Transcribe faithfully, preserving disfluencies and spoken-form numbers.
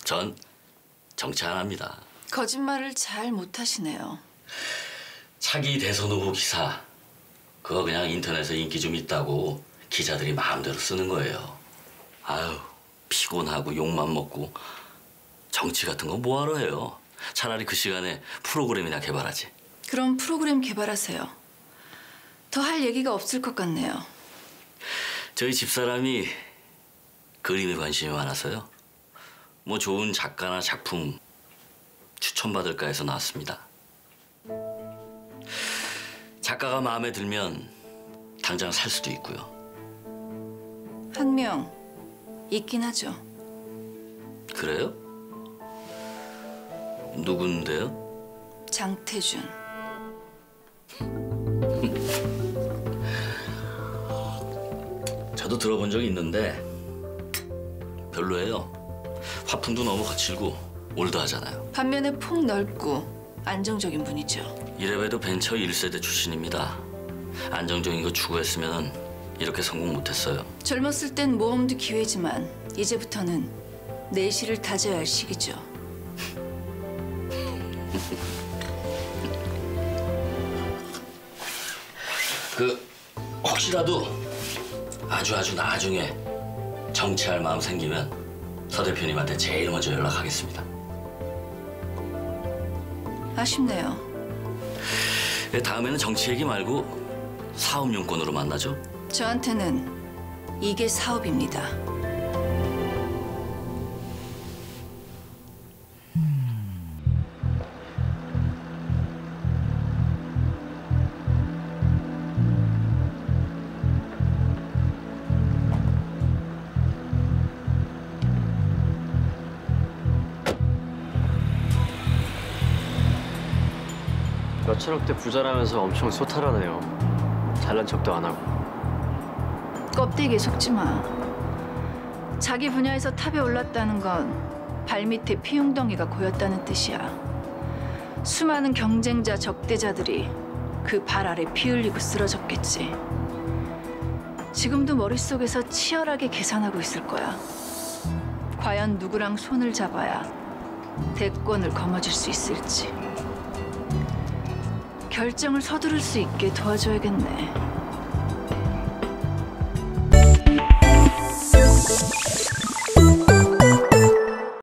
전 정치 안 합니다. 거짓말을 잘 못하시네요. 차기 대선 후보 기사 그거 그냥 인터넷에 인기 좀 있다고 기자들이 마음대로 쓰는 거예요. 아유 피곤하고 욕만 먹고 정치 같은 거 뭐하러 해요. 차라리 그 시간에 프로그램이나 개발하지. 그럼 프로그램 개발하세요. 더 할 얘기가 없을 것 같네요. 저희 집사람이 그림에 관심이 많아서요. 뭐 좋은 작가나 작품 추천받을까 해서 나왔습니다. 작가가 마음에 들면 당장 살 수도 있고요. 한 명 있긴 하죠. 그래요? 누군데요? 장태준. 저도 들어본 적이 있는데 별로예요. 화풍도 너무 거칠고 올드하잖아요. 반면에 폭 넓고 안정적인 분이죠. 이래봬도 벤처 일 세대 출신입니다. 안정적인 거 추구했으면 이렇게 성공 못했어요. 젊었을 땐 모험도 기회지만 이제부터는 내실을 다져야 할 시기죠. 그 혹시라도 아주 아주 나중에 정치할 마음 생기면 서 대표님한테 제일 먼저 연락하겠습니다. 아쉽네요. 다음에는 정치 얘기 말고 사업 용건으로 만나죠? 저한테는 이게 사업입니다. 몇천억대 부자라면서 엄청 소탈하네요. 잘난 척도 안 하고. 껍데기에 속지 마. 자기 분야에서 탑에 올랐다는 건 발밑에 피웅덩이가 고였다는 뜻이야. 수많은 경쟁자, 적대자들이 그 발 아래 피 흘리고 쓰러졌겠지. 지금도 머릿속에서 치열하게 계산하고 있을 거야. 과연 누구랑 손을 잡아야 대권을 거머쥘 수 있을지. 결정을 서두를 수 있게 도와줘야겠네.